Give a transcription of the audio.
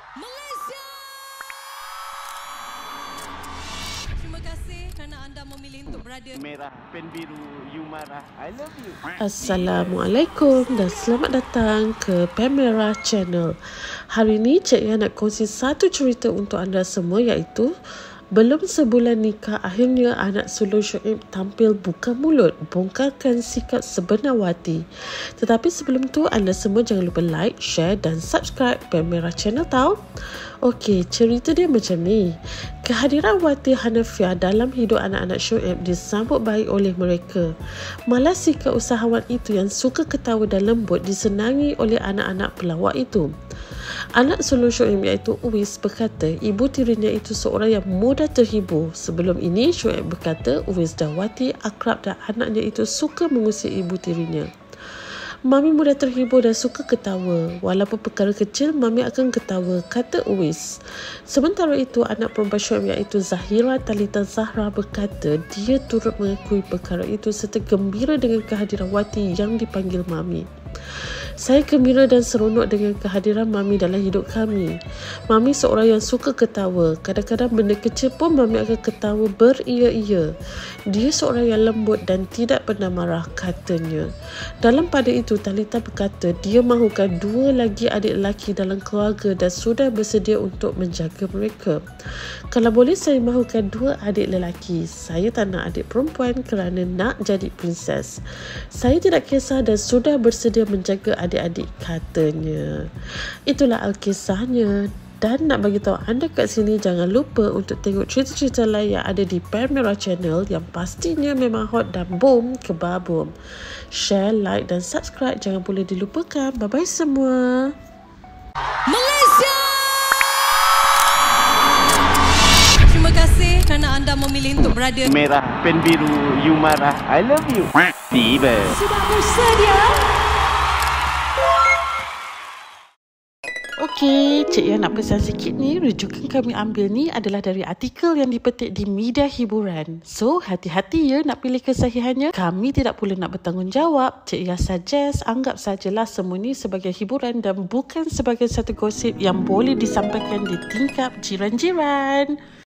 Malaysia. Terima kasih kerana anda memilih untuk berada merah, pen biru, you marah, I love you. Assalamualaikum dan selamat datang ke Pemera Channel. Hari ini Cik Ia nak kongsi satu cerita untuk anda semua, iaitu belum sebulan nikah, akhirnya anak sulung Syuib tampil buka mulut, bongkarkan sikap sebenar Wati. Tetapi sebelum tu, anda semua jangan lupa like, share dan subscribe Pemera Channel tau. Okey, cerita dia macam ni. Kehadiran Wati Hanafiah dalam hidup anak-anak Syuib disambut baik oleh mereka. Malah sikap usahawan itu yang suka ketawa dan lembut disenangi oleh anak-anak pelawak itu. Anak sulung Syuib iaitu Uwais berkata ibu tirinya itu seorang yang mudah terhibur. Sebelum ini Syuib berkata Uwais dan Wati akrab dan anaknya itu suka mengusik ibu tirinya. Mami mudah terhibur dan suka ketawa. Walaupun perkara kecil, Mami akan ketawa, kata Uwais. Sementara itu, anak perempuan Syuib iaitu Zahira Talita Zahra berkata dia turut mengakui perkara itu serta gembira dengan kehadiran Wati yang dipanggil Mami. Saya gembira dan seronok dengan kehadiran Mami dalam hidup kami. Mami seorang yang suka ketawa. Kadang-kadang benda kecil pun Mami akan ketawa beria-ia. Dia seorang yang lembut dan tidak pernah marah, katanya. Dalam pada itu, Talita berkata dia mahukan 2 lagi adik lelaki dalam keluarga dan sudah bersedia untuk menjaga mereka. Kalau boleh, saya mahukan 2 adik lelaki. Saya tak nak adik perempuan kerana nak jadi princess. Saya tidak kisah dan sudah bersedia menjaga adik-adik, katanya. Itulah Alkisahnya. Dan nak bagi tahu anda kat sini, jangan lupa untuk tengok cerita-cerita lain yang ada di Pemera Channel yang pastinya memang hot dan boom ke babum. Share, like dan subscribe jangan boleh dilupakan. Bye-bye semua. Malaysia. Terima kasih kerana anda memilih untuk berada Merah, pen biru, you marah, I love you. Tiba. sudah bersedia. Okey, Cik Ia nak pesan sikit ni. Rujukan kami ambil ni adalah dari artikel yang dipetik di media hiburan. So, hati-hati ya nak pilih kesahihannya. Kami tidak pula nak bertanggungjawab. Cik Ia suggest, anggap sajalah semua ni sebagai hiburan dan bukan sebagai satu gosip yang boleh disampaikan di tingkap jiran-jiran.